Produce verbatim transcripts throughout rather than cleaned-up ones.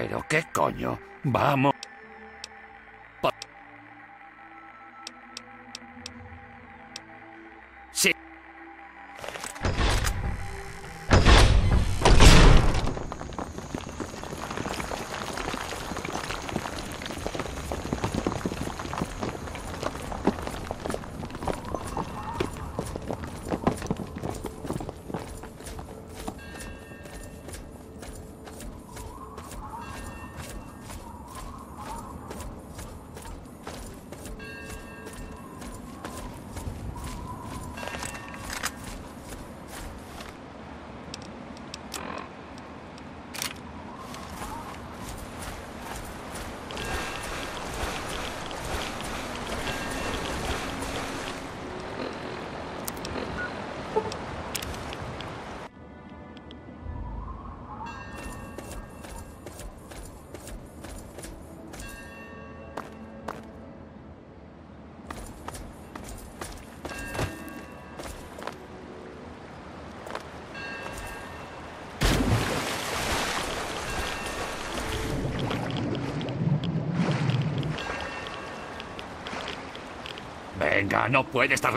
¿Pero qué coño? Vamos. Sí. Venga, no puede estar...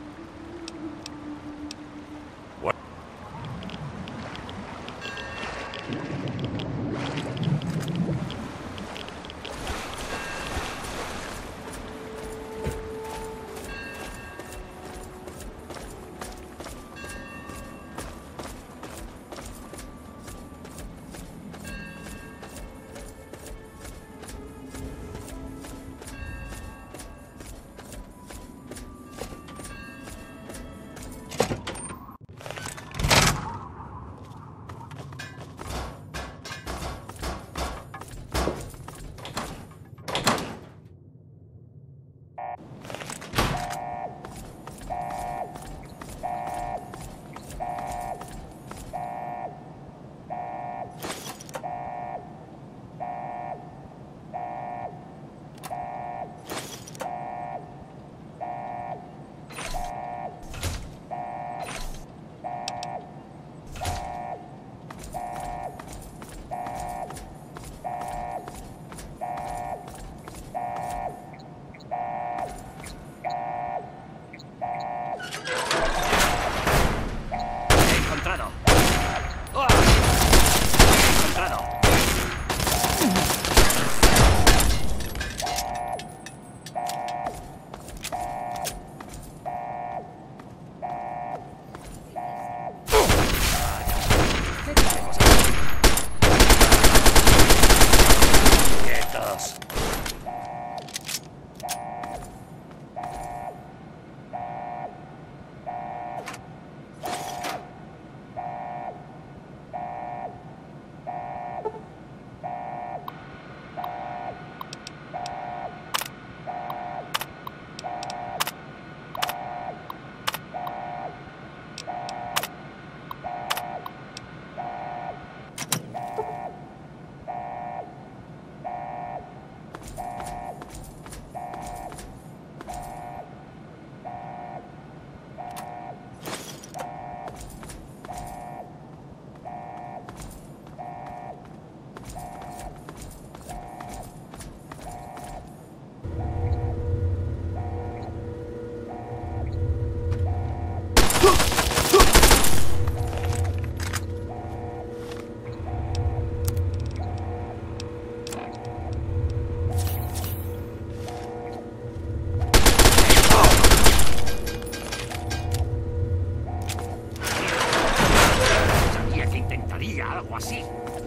Algo así.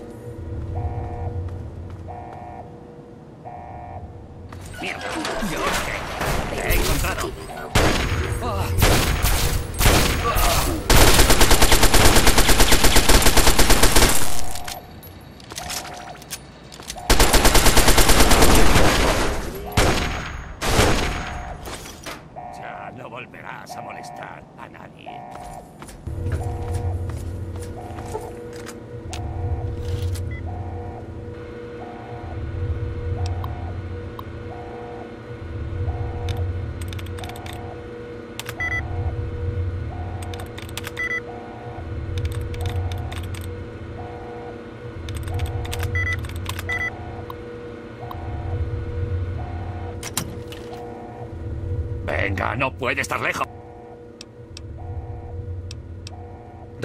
Mierda, yo te, te he encontrado. Oh. Oh. Ya no volverás a molestar a nadie. Venga, no puede estar lejos. Da-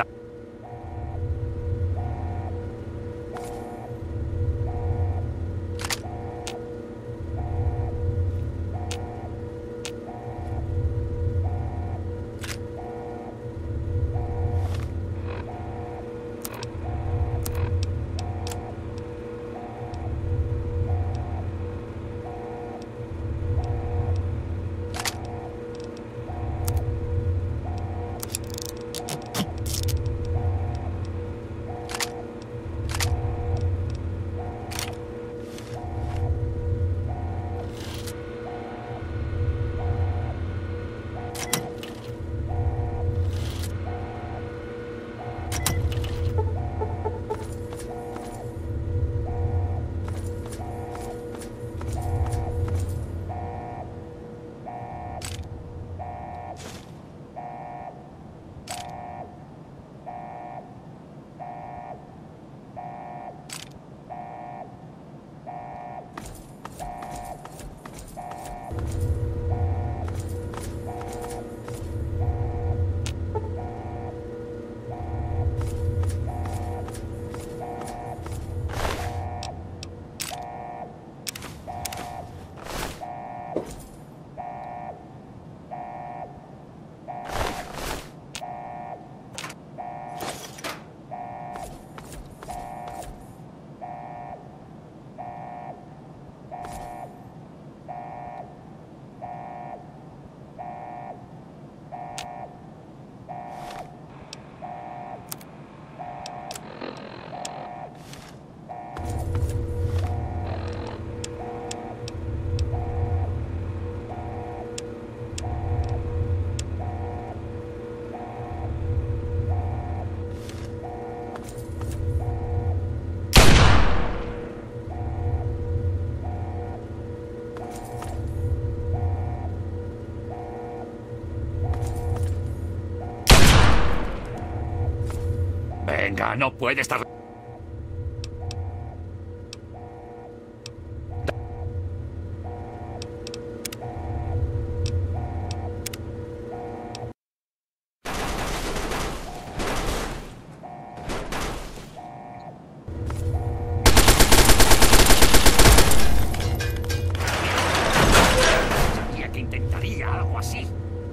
Venga, no puede estar... Sabía que intentaría algo así.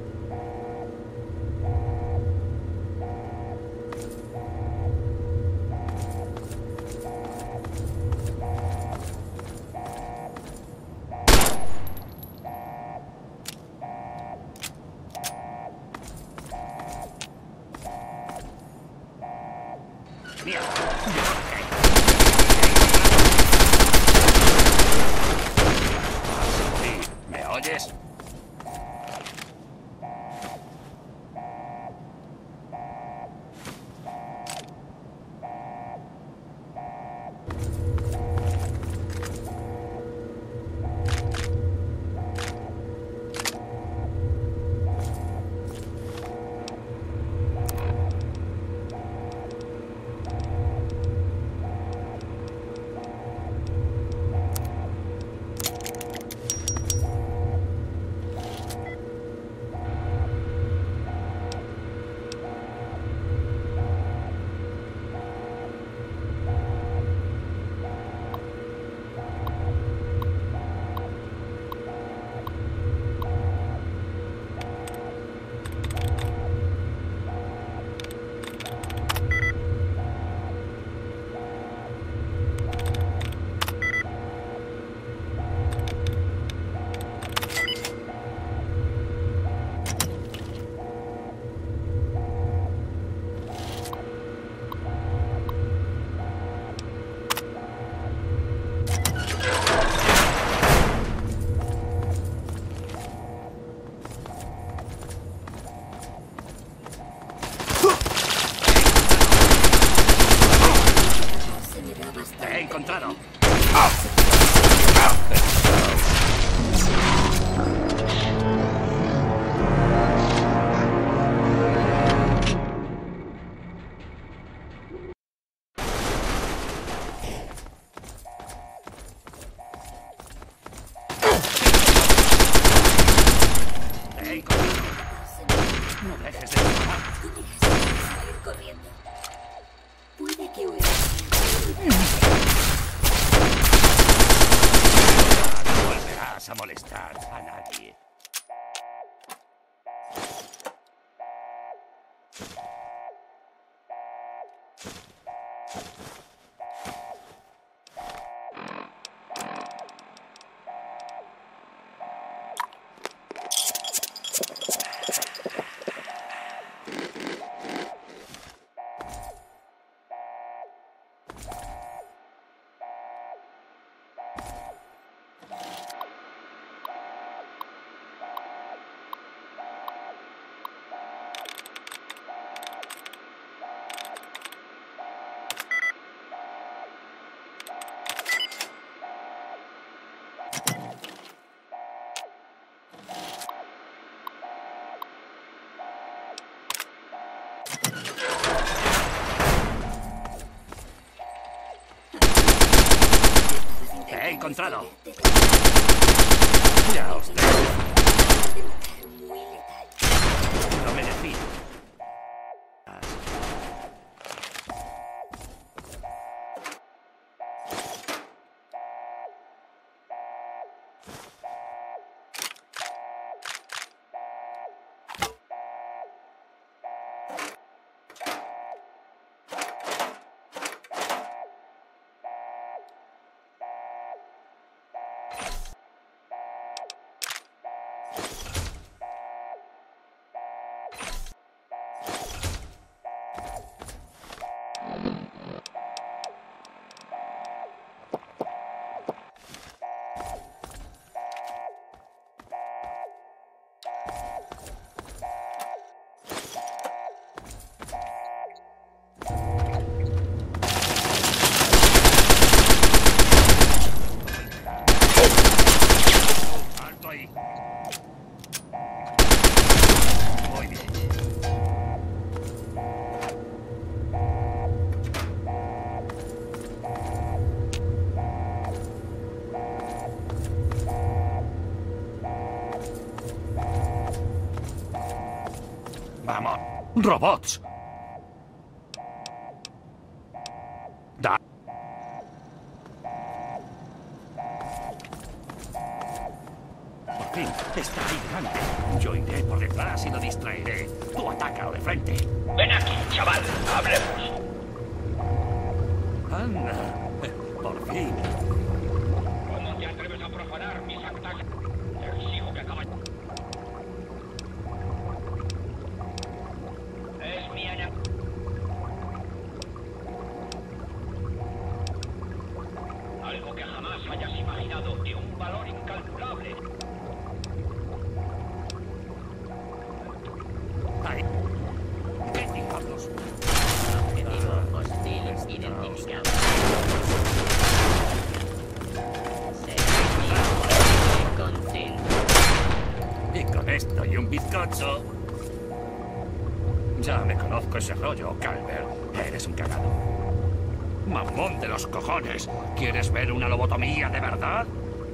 Mierda. ¿Me oyes? a molestar a nadie. Te he encontrado. Ya os dejo. No me despido. ¡Alto ahí! Muy bien. ¡Vamos! ¡Robots! Da. Por fin, está ahí delante. Yo iré por detrás y lo distraeré. Tú ataca o de frente. Ven aquí, chaval, hablemos. Anda, por fin. ¿Cómo te atreves a profanar mis actas? Te exijo que acabas. Es mi enemigo. Algo que jamás hayas imaginado, de un valor incalculable. Ahí. ¿Qué diablos? Objetivo hostil identificado. Servicio continuo. Y con esto y un bizcocho. Ya me conozco ese rollo, Calvert. Eres un cagado. Mamón de los cojones. ¿Quieres ver una lobotomía de verdad?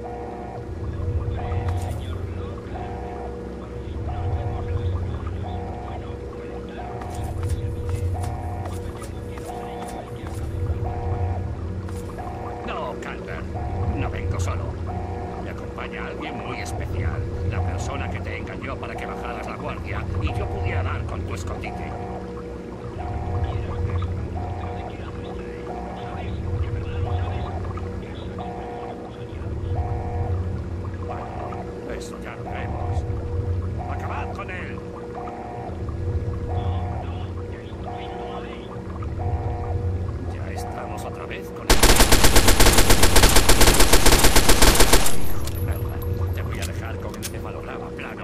No, Calvert. No vengo solo. Me acompaña alguien muy especial. La persona que te engañó para que bajaras la guardia y yo pudiera dar con tu escondite. Bueno, eso ya lo veremos. ¡Acabad con él! Ya estamos otra vez con él. Hijo de merda. Te voy a dejar con el encefalograma plano.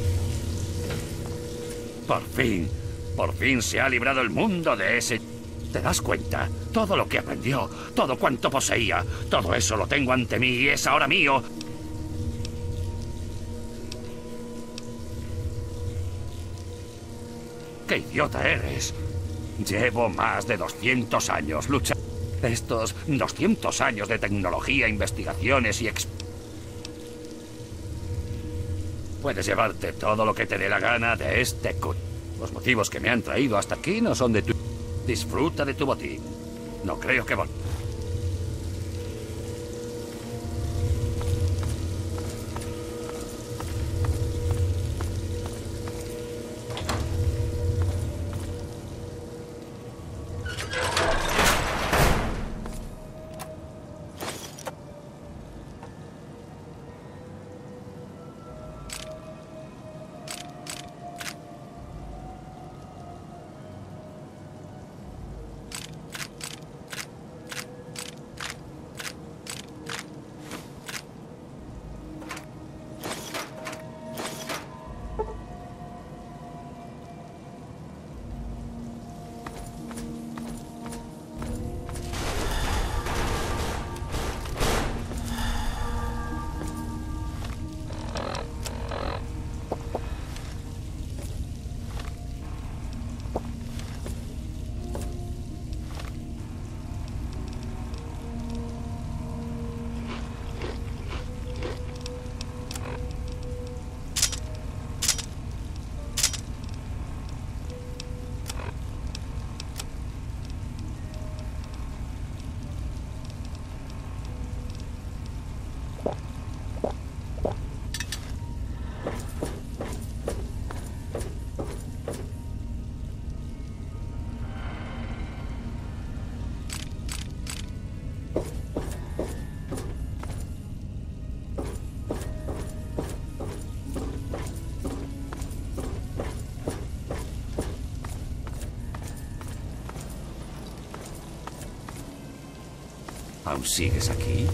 Por fin, por fin se ha librado el mundo de ese... ¿Te das cuenta? Todo lo que aprendió, todo cuanto poseía, todo eso lo tengo ante mí y es ahora mío. ¡Qué idiota eres! Llevo más de doscientos años luchando. Estos doscientos años de tecnología, investigaciones y exp... Puedes llevarte todo lo que te dé la gana de este cut. Los motivos que me han traído hasta aquí no son de tu... Disfruta de tu botín. No creo que... vol- ¿Aún sigues aquí?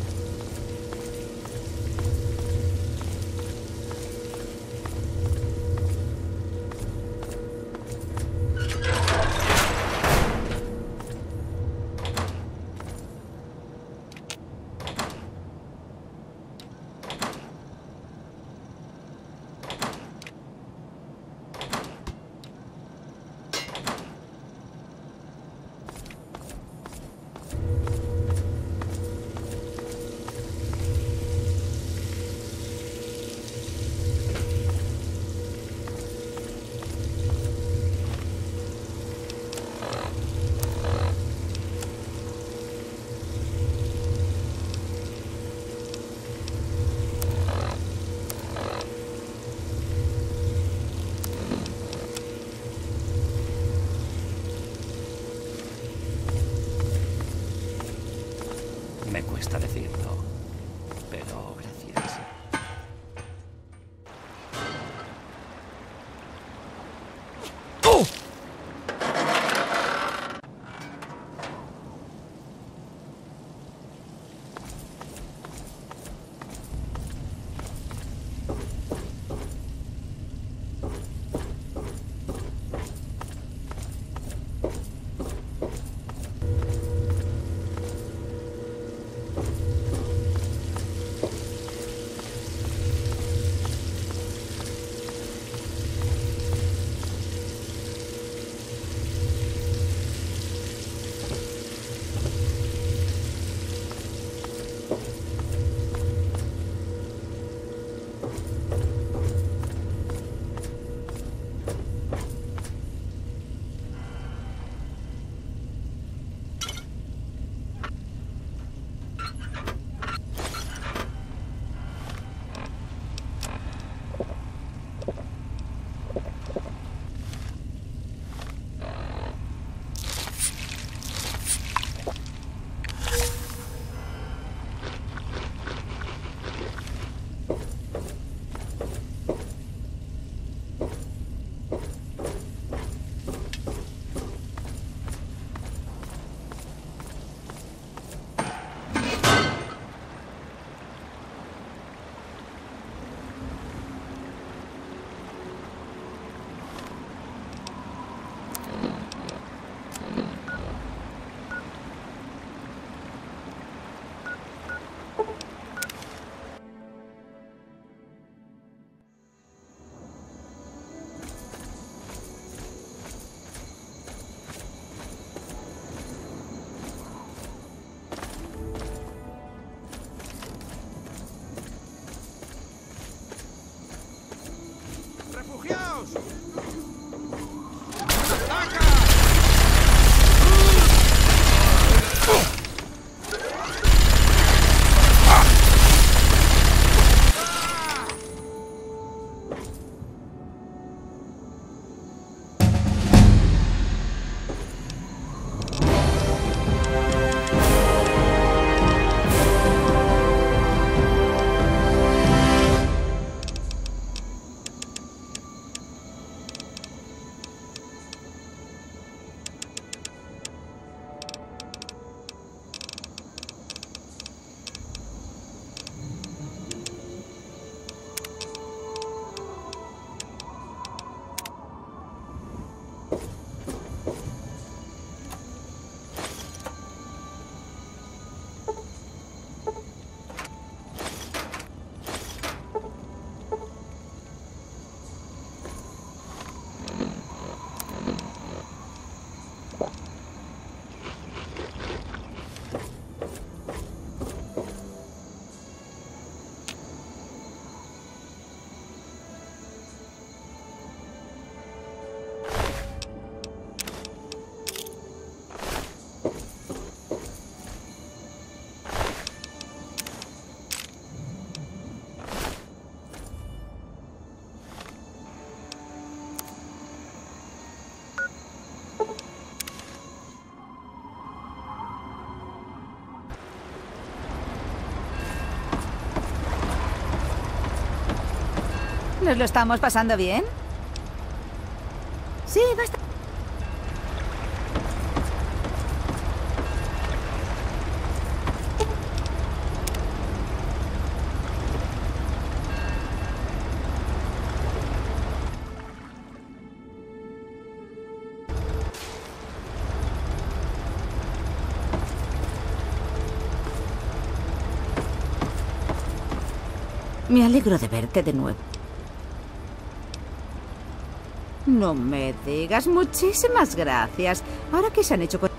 Me cuesta decirlo, pero gracias. ¡Oh! ¿Nos lo estamos pasando bien? Sí, basta. Me alegro de verte de nuevo. No me digas. Muchísimas gracias. Ahora, ¿qué se han hecho con...?